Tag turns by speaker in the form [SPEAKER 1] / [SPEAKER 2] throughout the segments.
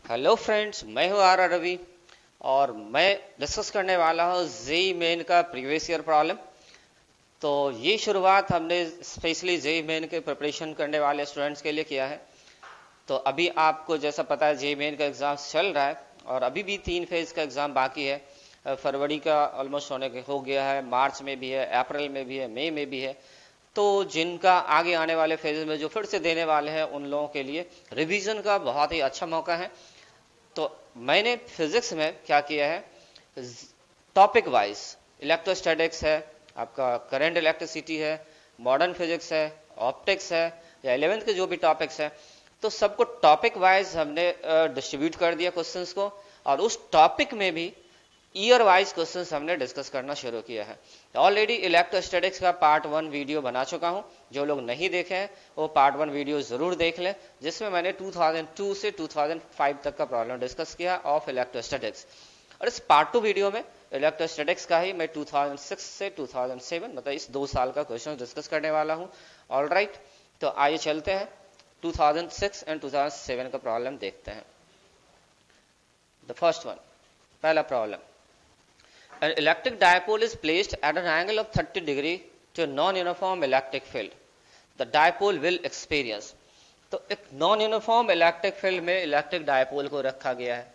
[SPEAKER 1] Hello friends, मैं हूँ are Ravi और मैं डिस्कस करने वाला हूँ जेई मेन का प्रीवियस ईयर प्रॉब्लम। तो ये शुरुआत हमने स्पेशली जेई मेन के प्रिपरेशन करने वाले स्टूडेंट्स के लिए किया है। तो अभी आपको जैसा पता है जेई मेन का एग्ज़ाम चल रहा है और अभी भी 3 फेज़ का एग्ज़ाम बाकी है। फरवरी का ऑलमोस्ट हो गया है, मार्च में भी है, अप्रैल में भी है, मई में भी है। तो जिनका आगे आने वाले फेज में जो फिर से देने वाले हैं उन लोगों के लिए रिवीजन का बहुत ही अच्छा मौका है। तो मैंने फिजिक्स में क्या किया है, टॉपिक वाइज इलेक्ट्रोस्टैटिक्स है, आपका करंट इलेक्ट्रिसिटी है, मॉडर्न फिजिक्स है, ऑप्टिक्स है या 11th के जो भी टॉपिक्स है, तो सबको टॉपिक वाइज हमने डिस्ट्रीब्यूट कर दिया क्वेश्चंस को। और उस टॉपिक में भी ईयर वाइज क्वेश्चंस हमने डिस्कस करना शुरू किया है। ऑलरेडी इलेक्ट्रोस्टैटिक्स का पार्ट 1 वीडियो बना चुका हूं, जो लोग नहीं देखे हैं वो पार्ट 1 वीडियो जरूर देख लें, जिसमें मैंने 2002 से 2005 तक का प्रॉब्लम डिस्कस किया ऑफ इलेक्ट्रोस्टैटिक्स। और इस पार्ट 2 वीडियो में इलेक्ट्रोस्टैटिक्स का ही मैं 2006 से 2007 मतलब इस 2 साल का क्वेश्चन डिस्कस करने वाला हूँ। ऑलराइट, तो आइए चलते हैं 2006 एंड 2007 का प्रॉब्लम देखते हैं। द फर्स्ट वन, पहला problem, an electric dipole is placed at an angle of 30 degree to a non-uniform electric field. The dipole will experience. तो एक नॉन यूनिफॉर्म इलेक्ट्रिक फील्ड में इलेक्ट्रिक डायपोल को रखा गया है,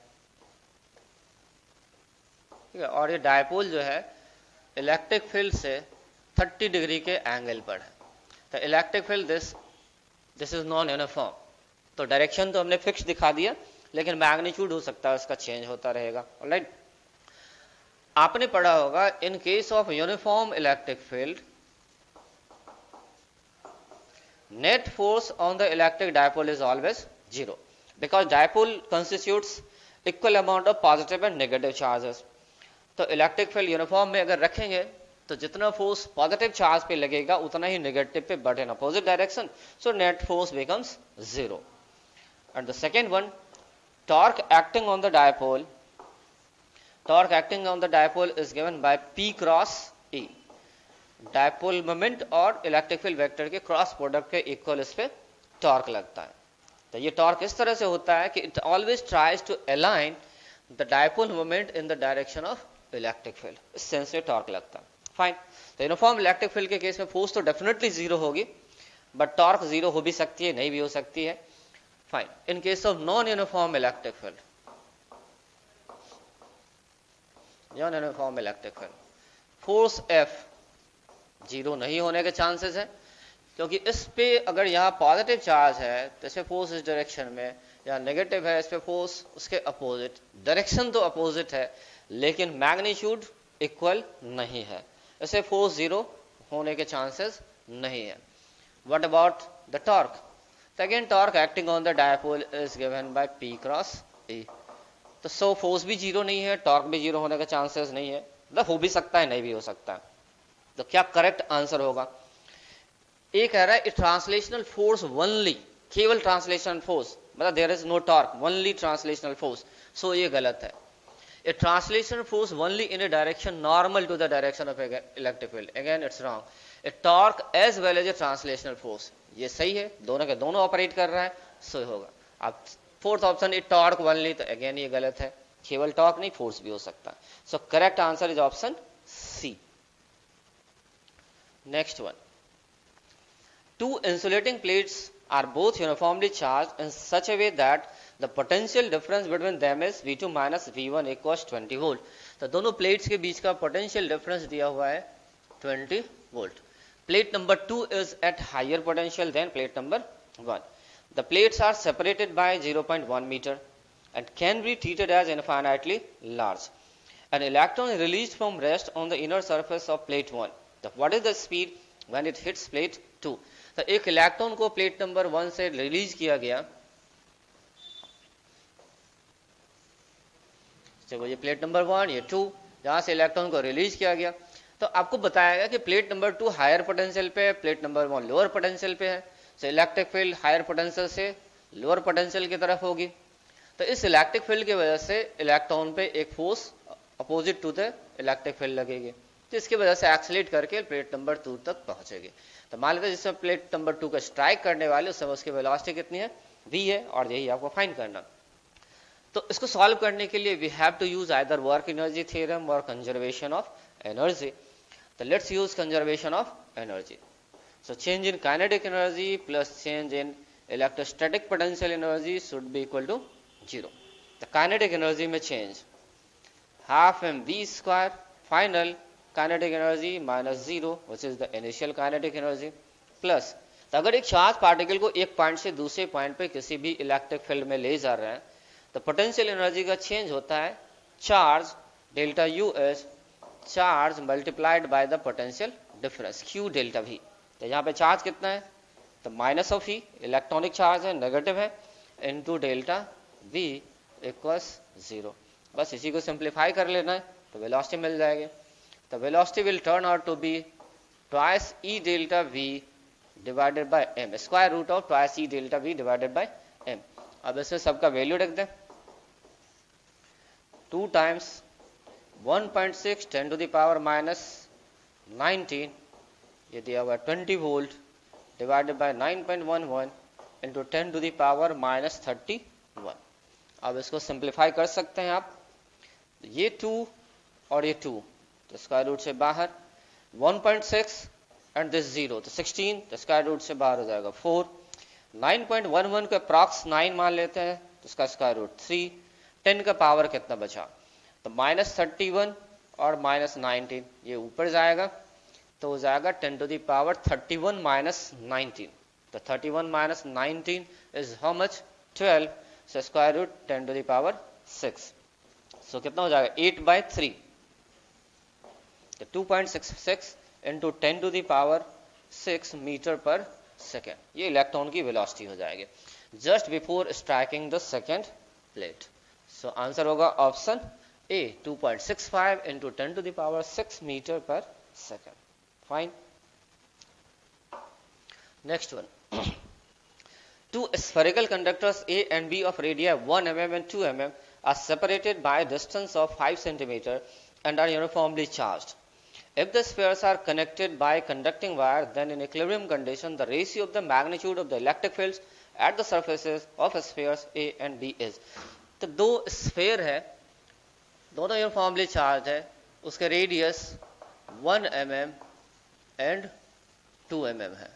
[SPEAKER 1] ठीक है, और ये डायपोल जो है इलेक्ट्रिक फील्ड से 30 डिग्री के एंगल पर है। तो electric field this is non uniform. तो डायरेक्शन तो हमने फिक्स दिखा दिया, लेकिन मैग्नीट्यूड हो सकता है उसका चेंज होता रहेगा। ऑलराइट, आपने पढ़ा होगा in case of uniform electric field net force on the electric dipole is always 0 because dipole constitutes equal amount of positive and negative charges. तो इलेक्ट्रिक फील्ड यूनिफॉर्म में अगर रखेंगे तो जितना फोर्स पॉजिटिव चार्ज पे लगेगा उतना ही नेगेटिव पे but in opposite direction, so net force becomes 0। And the second one, torque acting on the dipole, torque acting on the dipole is given by P cross E। Dipole moment और electric field vector के cross product के equal इस पे torque लगता है। तो ये torque इस तरह से होता है कि it always tries to align the dipole moment in the direction of electric field, इस सेंस से टॉर्क लगता है। फाइन, तो यूनिफॉर्म इलेक्ट्रिक फील्ड के केस में फोर्स तो डेफिनेटली 0 होगी, बट टॉर्क 0 हो भी सकती है, नहीं भी हो सकती है। Fine, in case of non uniform electric field, non uniform electric field, force F 0 नहीं होने के चांसेस है, क्योंकि इस पे अगर यहाँ पॉजिटिव चार्ज है तो इस पे फोर्स इस डायरेक्शन में, या नेगेटिव है इस पे फोर्स उसके अपोजिट। डायरेक्शन तो अपोजिट है लेकिन मैग्नीट्यूड इक्वल नहीं है, इसे फोर्स 0 होने के चांसेस नहीं है। What about the torque? Again torque acting on the dipole is given by P cross E। तो सो फोर्स भी 0 नहीं है, टॉर्क भी 0 होने का चांसेस नहीं है, मतलब हो भी सकता है नहीं भी हो सकता है। तो क्या करेक्ट आंसर होगा? एक कह रहा है ट्रांसलेशनल फोर्स ओनली, केवल ट्रांसलेशनल फोर्स, मतलब there is no torque, only translational force, so ये गलत है। A translational force only in a direction normal to the direction of electric field, again it's wrong. A torque as well as a translational force, ये सही है, दोनों के दोनों operate कर रहा है, सो होगा। अब fourth option is torque only, तो अगेन ये गलत है, केवल टॉर्क नहीं फोर्स भी हो सकता है। So correct answer is option C. Next one, two insulating plates are both uniformly charged in such a way that the potential difference between them is V2 minus V1 equals 20 volt। तो दोनों plates के बीच का potential difference दिया हुआ है 20 volt. Plate number 2 is at higher potential than plate number 1। The plates are separated by 0.1 meter and can be treated as infinitely large। An electron is released from rest on the inner surface of plate 1। So what is the speed when it hits plate 2? तो एक electron को plate number 1 से release किया गया, तो ये plate number 1, ये 2, जहां से इलेक्ट्रॉन को रिलीज किया गया। तो आपको बताया गया कि प्लेट नंबर 2 हायर पोटेंशियल पे है, प्लेट नंबर 1 लोअर पोटेंशियल पे है, तो इलेक्ट्रिक फील्ड हायर पोटेंशियल से लोअर पोटेंशियल की तरफ होगी। तो इस इलेक्ट्रिक फील्ड की वजह से इलेक्ट्रॉन पे एक force opposite to the electric field लगेगी, तो इसकी वजह से एक्सीलरेट करके प्लेट नंबर 2 तक पहुंचेगी। तो मान लेते हैं जिसमें प्लेट नंबर 2 का स्ट्राइक करने वाले उस समय उसकी वेलोसिटी कितनी है, v है, और यही आपको फाइंड करना। तो इसको सॉल्व करने के लिए we have to use either work energy theorem और कंजर्वेशन ऑफ एनर्जी। तो let's use conservation of energy. So change in kinetic energy plus change in electrostatic potential energy should be equal to 0। तो kinetic energy में change half mv² final kinetic energy minus 0 which is the initial kinetic energy plus, तो अगर एक charge particle को एक point से दूसरे point पे किसी भी इलेक्ट्रिक फील्ड में ले जा रहे हैं तो पोटेंशियल एनर्जी का चेंज होता है charge delta U is charge multiplied by the potential difference Q delta V. तो यहाँ पे चार्ज कितना है, तो minus of E electronic charge है, नेगेटिव है, इनटू डेल्टा वी इक्वल्स 0। बस इसी को सिंप्लीफाई कर लेना है तो वेलोसिटी मिल जाएगी। तो velocity will turn out to be twice E delta V divided by M, square root of twice E delta V divided by M. अब इसमें सबका वैल्यू रख दें, 2 times 1.6 10 to the power minus 19 ये दिया हुआ 20 volt divided by 9.11 into 10 to the power minus 31। अब इसको सिंप्लीफाई कर सकते हैं आप, ये 2 और ये 2 तो स्क्वायर रूट से बाहर 1.6 एंड दिस 0 तो 16 तो स्क्वायर रूट से बाहर हो जाएगा 4। 9.11 को अप्रॉक्स 9 मान लेते हैं तो इसका स्क्वायर रूट 3। 10 का पावर कितना बचा, तो माइनस 31 और माइनस 19 ये ऊपर जाएगा तो हो जाएगा 10 टू द पावर 31 माइनस 19। तो 31 minus 19 is how much 12, so square root 10 to the power 6। So कितना हो जाएगा 8/3 तो 2.66 into 10 to the power 6 metre पर सेकेंड, ये इलेक्ट्रॉन की वेलोसिटी हो जाएगी just before striking the second plate. So answer होगा option A 2.65 into 10 to the power 6 metre पर second. Fine. Next one, two spherical conductors A and B of radii 1 mm and 2 mm are separated by a distance of 5 cm and are uniformly charged. If the spheres are connected by conducting wire, then in equilibrium condition, the ratio of the magnitude of the electric fields at the surfaces of spheres A and B is. तो दो sphere है, दोनों uniformly charge है, उसके radius 1 mm and 2 mm है,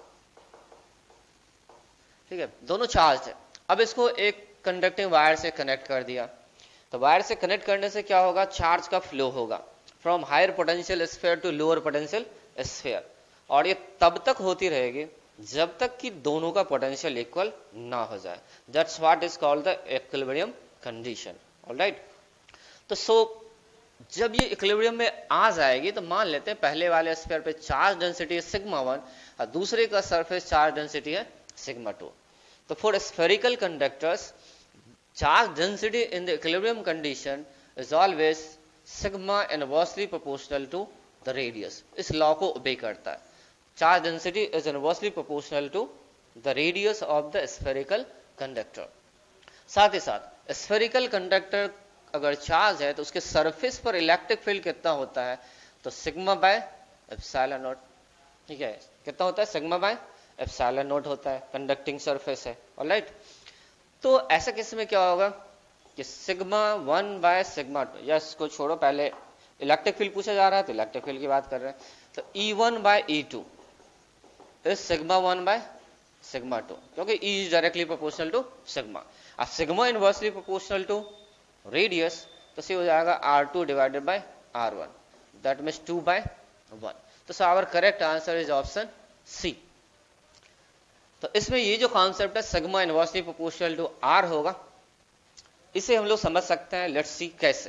[SPEAKER 1] ठीक है, दोनों चार्ज है। अब इसको एक कंडक्टिंग वायर से कनेक्ट कर दिया, तो वायर से कनेक्ट करने से क्या होगा, चार्ज का फ्लो होगा from higher potential sphere to lower potential sphere, और ये तब तक होती रहेगी जब तक कि दोनों का पोटेंशियल इक्वल ना हो जाए। That's what is called the equilibrium condition. Alright, तो सो जब ये इक्विलिब्रियम में आ जाएगी तो मान लेते हैं पहले वाले स्फीयर पे चार्ज डेंसिटी है सिग्मा 1 और दूसरे का सरफेस चार्ज डेंसिटी है sigma 2. So for spherical conductors, charge density in the equilibrium condition is always sigma inversely proportional to the radius. इस लॉ को ओबे करता है। Charge density is inversely proportional to the radius of the spherical conductor. साथ ही साथ spherical conductor अगर charge है तो उसके सरफेस पर इलेक्ट्रिक फील्ड कितना होता है, तो सिग्मा बाय एप्सिलॉन नॉट। ठीक है, कितना होता है, सिग्मा बाय एप्सिलॉन नॉट होता है, कंडक्टिंग सरफेस है। ऑलराइट, तो ऐसा केस में क्या होगा कि सिग्मा 1 बाय सिग्मा 2, या इसको छोड़ो, पहले इलेक्ट्रिक फील्ड पूछा जा रहा है तो इलेक्ट्रिक फील्ड की बात कर रहे हैं, तो E1 by E2 is sigma 1 by sigma 2, क्योंकि E is directly proportional to sigma. अब sigma inversely proportional to radius, तो से हो जाएगा R2 divided by R1, that means 2 by 1। तो our correct answer is option C. तो इसमें ये जो कॉन्सेप्ट है sigma inversely proportional to R होगा, इसे हम लोग समझ सकते हैं। लेट्स सी कैसे।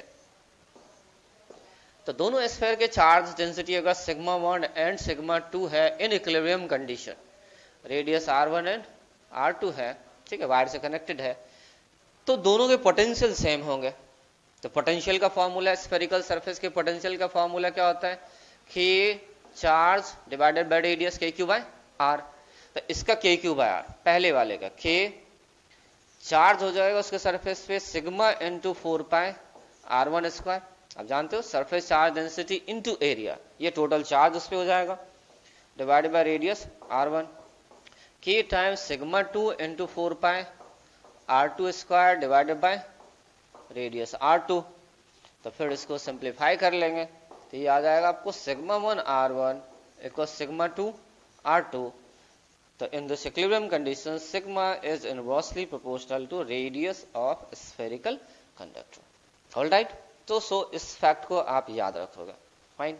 [SPEAKER 1] तो दोनों स्फीयर के चार्ज डेंसिटी अगर सिग्मा 1 एंड सिग्मा 2 है in equilibrium condition, radius R1 and R2 है, ठीक है, वायर से कनेक्टेड है, तो दोनों के पोटेंशियल सेम होंगे। तो पोटेंशियल का फॉर्मूला, स्फेरिकल सरफेस के पोटेंशियल का फॉर्मूला क्या होता है, K charge divided by radius K Q by R. तो इसका के क्यू बाय आर, पहले वाले का के चार्ज हो जाएगा उसके सरफेस पे सिग्मा इंटू 4 पाई R1 स्क्वायर। आप जानते हो surface charge density into area, ये टोटल चार्ज उस पर हो जाएगा, divided by radius R1, K times sigma 2 into 4 pi R2 square divided by radius r2। तो फिर इसको सिंप्लीफाई कर लेंगे तो ये आ जाएगा आपको sigma 1 r1 equal sigma 2 r2। तो in this equilibrium condition sigma is inversely proportional to radius of spherical conductor. Alright, तो सो इस फैक्ट को आप याद रखोगे। फाइन।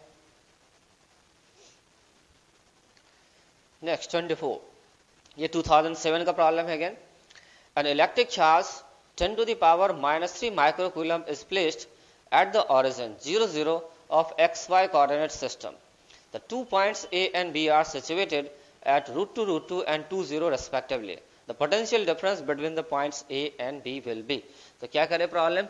[SPEAKER 1] नेक्स्ट 24, ये 2007 का प्रॉब्लम है again. An electric charge 10 to the power -3 microcoulomb is placed at the origin 0 0 of xy coordinate system. The 2 points A and B are situated at √2 and 2 0 respectively. The potential difference between the points A and B will be. तो क्या करे problem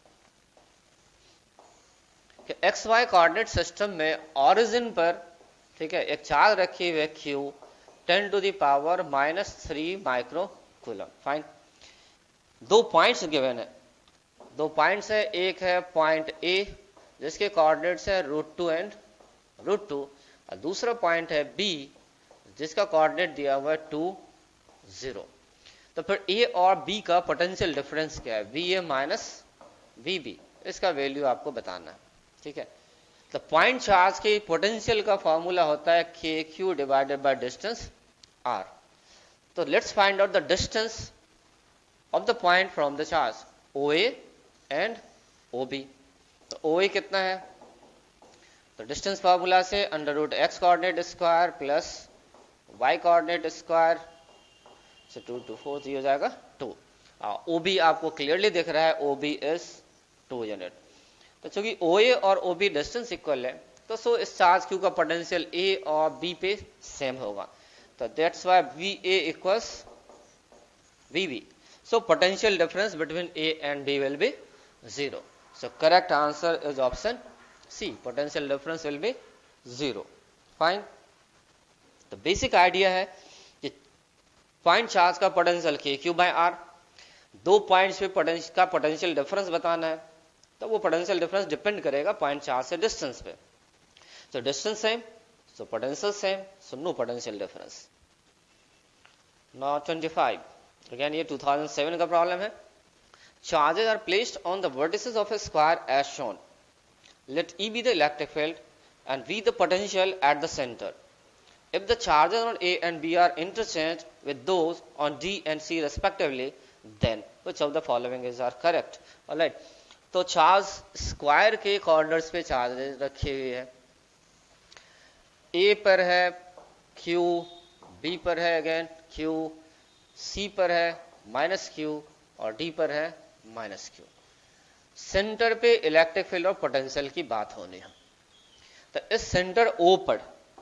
[SPEAKER 1] कि xy coordinate system में origin पर, ठीक है, एक charge रखी हुई है Q 10 to the power -3 microcoulomb. Fine. दो पॉइंट्स गिवन है, दो पॉइंट्स है, एक है पॉइंट A जिसके कोऑर्डिनेट्स है √2 एंड √2 और दूसरा पॉइंट है B जिसका कोऑर्डिनेट दिया हुआ है 2 0। तो फिर A और B का पोटेंशियल डिफरेंस क्या है, VA माइनस VB, इसका वैल्यू आपको बताना है। ठीक है, तो पॉइंट चार्ज के पोटेंशियल का फॉर्मूला होता है KQ divided by distance R। तो let's find out the distance of the point from the charge OA and OB। तो OA कितना है, तो डिस्टेंस फॉर्मूला से √x coordinate square plus y coordinate square से 2 to 4 हो जाएगा 2। OB आपको क्लियरली दिख रहा है, OB इज 2 यूनिट। तो चूंकि OA और OB डिस्टेंस इक्वल है तो सो इस चार्ज Q का पोटेंशियल A और B पे सेम होगा। तो that's why VA equals VB। So potential difference between A and B will be 0. So correct answer is option C. Potential difference will be 0. Fine. तो basic idea है कि point charge का potential KQ by R, दो points पे का potential difference बताना है, तो वो पोटेंशियल डिफरेंस डिपेंड करेगा पॉइंट चार्ज से डिस्टेंस पे। तो distance same, so potential same, so no potential difference. Now 25, again ये 2007 का प्रॉब्लम है। Charges are placed on the vertices of a square as shown. Let E be the electric field and V the potential at the center. If the charges on A and B are interchanged with those on D and C respectively, then which of the following is are correct? Alright, तो charge square के corners पे charges रखे हुए हैं। A पर है Q, B पर है अगेन Q, C पर है -Q और D पर है -Q। सेंटर पे इलेक्ट्रिक फील्ड और पोटेंशियल की बात होनी है। तो इस सेंटर O पर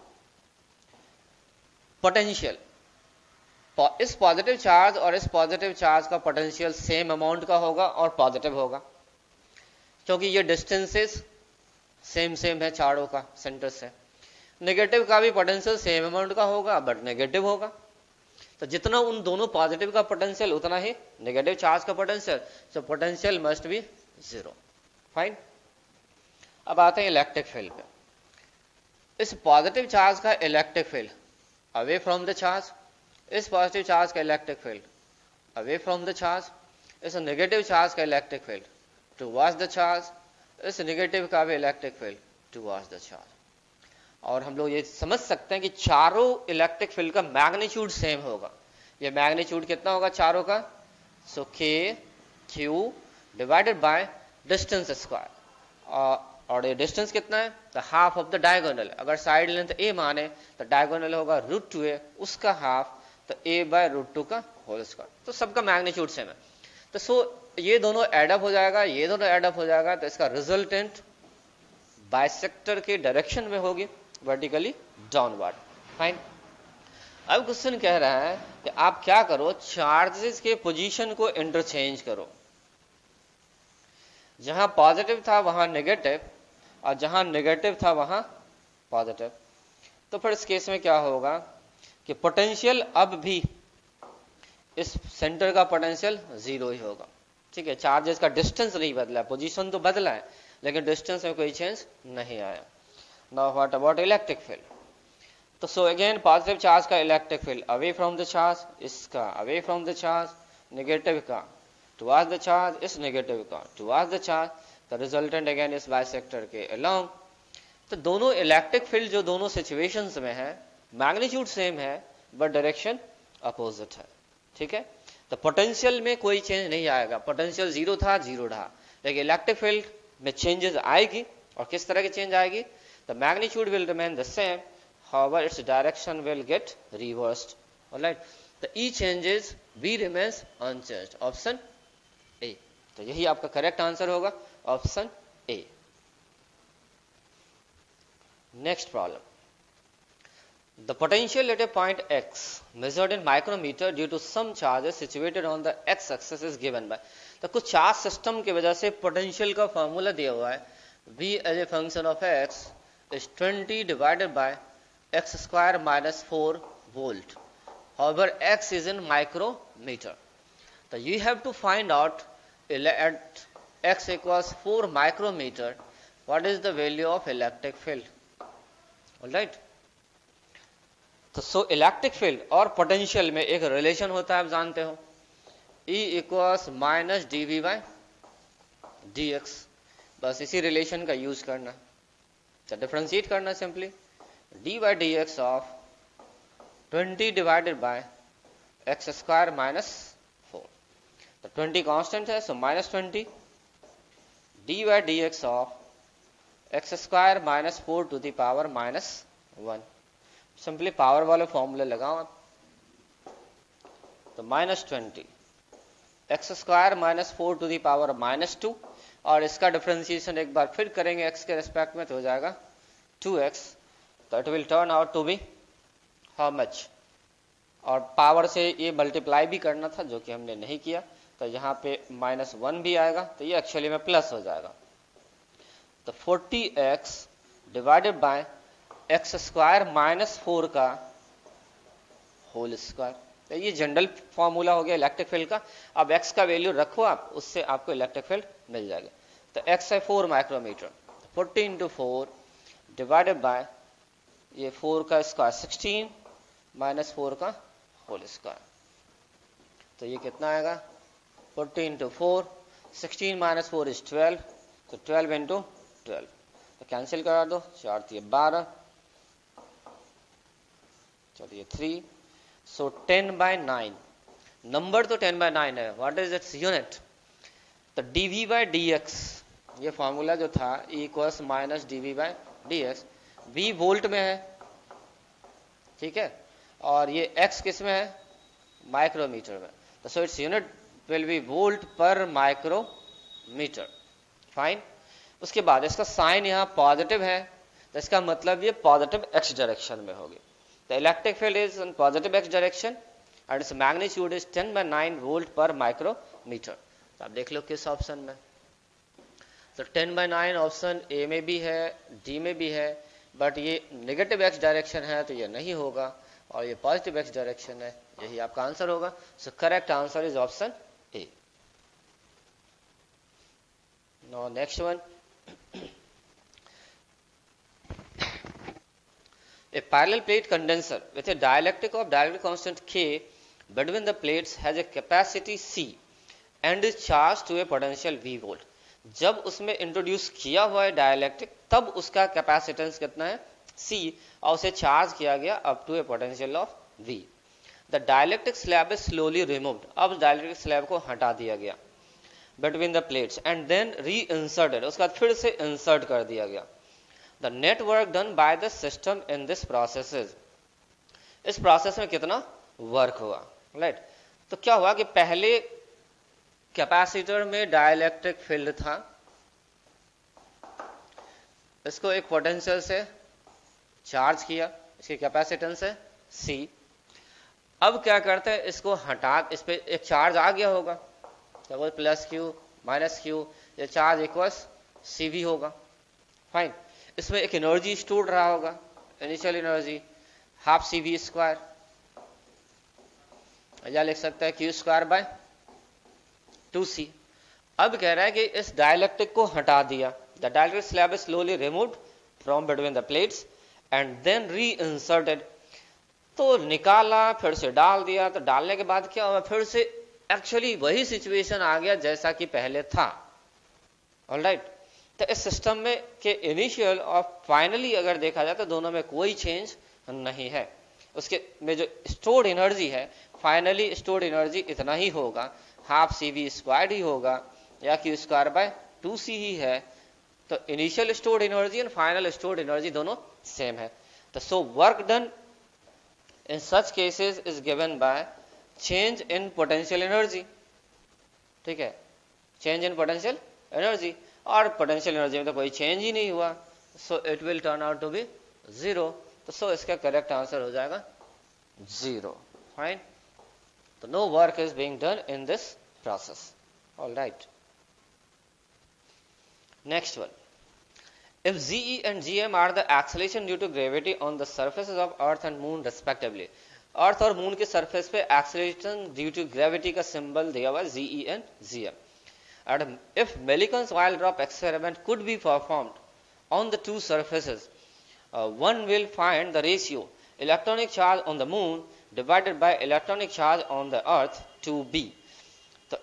[SPEAKER 1] पोटेंशियल, इस पॉजिटिव चार्ज और इस पॉजिटिव चार्ज का पोटेंशियल सेम अमाउंट का होगा और पॉजिटिव होगा, क्योंकि ये डिस्टेंसेस सेम है चारों का सेंटर से। नेगेटिव का भी पोटेंशियल सेम अमाउंट का होगा बट नेगेटिव होगा। तो जितना उन दोनों पॉजिटिव का पोटेंशियल उतना ही नेगेटिव चार्ज का potential, so potential must be 0। Fine. अब आते हैं इलेक्ट्रिक फील्ड पे। इस पॉजिटिव चार्ज का electric field away from the charge, इस पॉजिटिव चार्ज का electric field away from the charge, इस नेगेटिव चार्ज का electric field towards the charge, इस नेगेटिव का भी electric field towards the charge. और हम लोग ये समझ सकते हैं कि चारों इलेक्ट्रिक फील्ड का मैग्नीट्यूड सेम होगा। ये मैग्नीट्यूड कितना होगा चारों का, so KQ divided by distance square. और ये डिस्टेंस कितना है, the half of the diagonal. अगर साइड लेंथ A माने तो डायगोनल होगा √2A, उसका हाफ, तो A बाय √2 का होल स्क्वायर। तो सबका मैग्नीट्यूड सेम है। तो सो ये दोनों एडअप हो जाएगा, ये दोनों एडअप हो जाएगा, तो इसका रिजल्टेंट बाइसेक्टर के डायरेक्शन में होगी, वर्टिकली डाउनवर्ड। फाइन। अब क्वेश्चन कह रहा है कि आप क्या करो, चार्जेस के पोजीशन को इंटरचेंज करो। जहां पॉजिटिव था वहां नेगेटिव और जहां नेगेटिव था वहां पॉजिटिव। तो फिर इस केस में क्या होगा कि पोटेंशियल अब भी इस सेंटर का पोटेंशियल 0 ही होगा। ठीक है, चार्जेस का डिस्टेंस नहीं बदला, पोजीशन तो बदला है लेकिन डिस्टेंस में कोई चेंज नहीं आया। Now what about electric field? तो सो अगेन पॉजिटिव चार्ज का electric field away from the charge, इसका away from the charge, negative का towards the charge is negative का towards the charge, the resultant again is bisector के along. तो दोनों electric field जो दोनों situations में है मैग्नीट्यूड सेम है बट डायरेक्शन अपोजिट है, ठीक है. तो पोटेंशियल में कोई चेंज नहीं आएगा, पोटेंशियल जीरो था जीरो रहा, लेकिन इलेक्ट्रिक फील्ड में चेंजेस आएगी. और किस तरह की चेंज आएगी? The magnitude will remain the same, however its direction will get reversed. Alright, the E changes B remains unchanged. Option A. तो यही आपका करेक्ट आंसर होगा, option A. Next problem. The potential at a point x measured in micrometer due to some charges situated on the x axis is given by. तो कुछ charge system की वजह से potential का फॉर्मूला दिया हुआ है, v as a function of x is 20 divided by x square minus 4 volt. However, x is in micrometer. So you have to find out at x equals 4 micrometer what is the value of electric field. All right. तो so electric field और potential में एक relation होता है, आप जानते हो, E equals minus D V by D X. बस इसी रिलेशन का यूज करना, तो डिफरेंशिएट करना simply. D by D X of 20 divided by X square minus 4. तो 20 कांस्टेंट है, so minus 20 D by D X of X square minus 4 to the power minus 1. Simply power वाले फॉर्मूले लगाओ आप. तो minus 20 X square minus 4 to the power minus 2, और इसका differentiation एक बार फिर करेंगे एक्स के रिस्पेक्ट में तो हो जाएगा 2x. तो it will turn out to be how much, और पावर से ये मल्टीप्लाई भी करना था जो कि हमने नहीं किया, तो यहाँ पे माइनस 1 भी आएगा, तो ये एक्चुअली में प्लस हो जाएगा. तो 40x divided by X square minus 4 का होल स्क्वायर. तो ये जनरल फॉर्मूला हो गया इलेक्ट्रिक फील्ड का. अब x का वैल्यू रखो आप, उससे आपको इलेक्ट्रिक फील्ड मिल जाएगा. तो x है 4 माइक्रोमीटर, 40 इंटू 4 डिवाइडेड बाय ये 4 का स्क्वायर 16 माइनस 4 का होल स्क्वायर. तो ये कितना आएगा? 40 इंटू 4, 16 माइनस 4 इज 12, तो 12 इंटू 12. तो कैंसिल करा दो, 4 3 12, चलिए 3. सो 10/9, नंबर तो 10/9 है. What is its unit? तो dv बाई dx, ये फॉर्मूला जो था E equals minus dv by dx, v volt में है, ठीक है, और ये x किस में है? माइक्रोमीटर में. तो so its unit will be volt per micrometre. Fine. उसके बाद इसका साइन यहाँ पॉजिटिव है, तो इसका मतलब ये पॉजिटिव x डायरेक्शन में होगी. The electric field is in positive x direction and its magnitude is 10/9 volt per micrometer. तो आप देख लो किस ऑप्शन में. तो 10/9 ऑप्शन ए में भी है, डी में भी है, बट ये नेगेटिव x डायरेक्शन है तो ये नहीं होगा, और ये पॉजिटिव x डायरेक्शन है, यही आपका आंसर होगा. So correct answer is option A. Now next one. A parallel plate condenser with a dielectric of dielectric constant K between the plates has a capacity C and is charged to a potential V volt. जब उसमें introduce किया हुआ है dielectric, तब उसका capacitance कितना है? C, और उसे चार्ज किया गया up to a potential of V. The dielectric slab is slowly removed. अब डायलैक्ट्रिक स्लैब को हटा दिया गया between the plates and then reinserted, उसके बाद फिर से इंसर्ट कर दिया गया. The net work done by the system in this process is, इस प्रोसेस में कितना वर्क हुआ? राइट. तो क्या हुआ कि पहले कैपेसिटर में डाइलेक्ट्रिक फील्ड था, इसको एक पोटेंशियल से चार्ज किया, इसकी कैपेसिटेंस है C. अब क्या करते हैं, इसको हटा, इस पे एक चार्ज आ गया होगा, तो वो प्लस क्यू माइनस क्यू, ये चार्ज इक्वल्स CV होगा. फाइन. इसमें एक एनर्जी स्टोर रहा होगा, initial energy half CV square, या लिख सकता है Q स्क्वायर बाय 2C. अब कह रहा है कि इस डायलैक्ट्रिक को हटा दिया. The dielectric slab is slowly removed from between the plates and then reinserted. तो निकाला, फिर से डाल दिया, तो डालने के बाद क्या हुआ, फिर से एक्चुअली वही सिचुएशन आ गया जैसा कि पहले था। ऑलराइट, तो इस सिस्टम में के इनिशियल और फाइनली अगर देखा जाए तो दोनों में कोई चेंज नहीं है। उसके में जो स्टोर्ड एनर्जी है, फाइनली स्टोर्ड एनर्जी इतना ही होगा, हाफ सी वी स्क्वायर्ड ही होगा या क्यू स्क्वायर बाय 2c ही है। तो initial stored energy and final stored energy दोनों सेम है। तो so work done in such cases is given by change in potential energy. ठीक है, चेंज इन पोटेंशियल एनर्जी, और पोटेंशियल एनर्जी में तो कोई चेंज ही नहीं हुआ, so it will turn out to be 0। तो सो इसका करेक्ट आंसर हो जाएगा 0। फाइन, तो no work is being done in this process. Alright, next one, if GE and GM are the acceleration due to gravity on the surfaces of earth and moon respectively, earth और moon के surface पे acceleration due to gravity का symbol दिया हुआ है GE and GM, and if Millikan's wire drop experiment could be performed on the two surfaces, one will find the ratio electronic charge on the moon divided by electronic charge on the earth to be। तो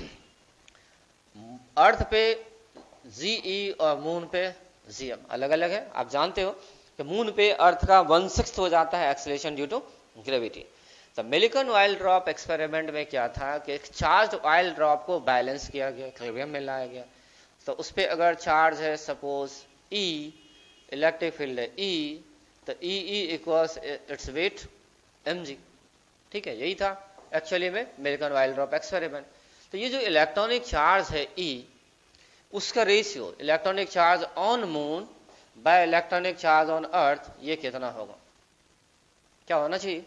[SPEAKER 1] अर्थ पे GE और moon पे GM अलग अलग है। आप जानते हो कि मून पे अर्थ का 1/6 हो जाता है एक्सेलरेशन ड्यू टू ग्रेविटी। तो मिलिकन ऑयल ड्रॉप एक्सपेरिमेंट में क्या था कि एक चार्ज ऑयल ड्रॉप को बैलेंस किया गया, इक्विलिब्रियम में लाया गया। तो उस पर अगर चार्ज है सपोज E, इलेक्ट्रिक फील्ड है E, तो E equals its weight mg। ठीक है, यही था एक्चुअली में मिलिकन ऑयल ड्रॉप एक्सपेरिमेंट। तो ये जो इलेक्ट्रॉनिक चार्ज है E, उसका ratio electronic charge on moon by electronic charge on earth, ये कितना होगा? क्या होना चाहिए?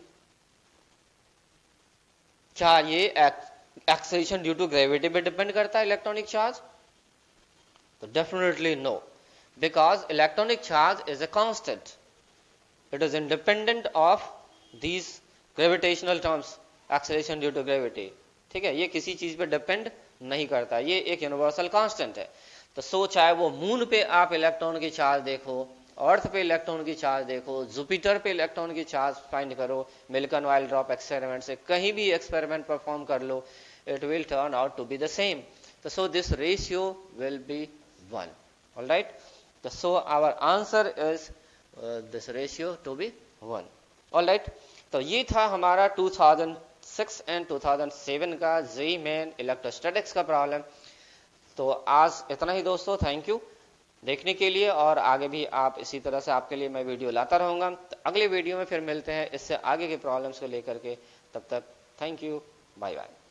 [SPEAKER 1] क्या ये एक्सेलरेशन ड्यू टू ग्रेविटी पे डिपेंड करता है इलेक्ट्रॉनिक चार्ज? तो definitely no, because electronic charge is a constant, it is independent of these gravitational terms, acceleration due to gravity. ठीक है, ये किसी चीज पे डिपेंड नहीं करता, ये एक यूनिवर्सल कांस्टेंट है। तो सो चाहे वो मून पे आप इलेक्ट्रॉन की चार्ज देखो, अर्थ पे इलेक्ट्रॉन की चार्ज देखो, जुपिटर पे इलेक्ट्रॉन की चार्ज फाइंड करो, मिलिकन ऑयल ड्रॉप एक्सपेरिमेंट से कहीं भी एक्सपेरिमेंट परफॉर्म कर लो, it will turn out to be the same. तो so this ratio will be 1। Alright, तो so our answer is this ratio to be 1। Alright, तो ये था हमारा 2006 एंड 2007 का जेईई मेन इलेक्ट्रोस्टैटिक्स का प्रॉब्लम। तो आज इतना ही दोस्तों, थैंक यू देखने के लिए, और आगे भी आप इसी तरह से आपके लिए मैं वीडियो लाता रहूंगा। तो अगले वीडियो में फिर मिलते हैं इससे आगे के प्रॉब्लम्स को लेकर के, तब तक थैंक यू, बाय बाय।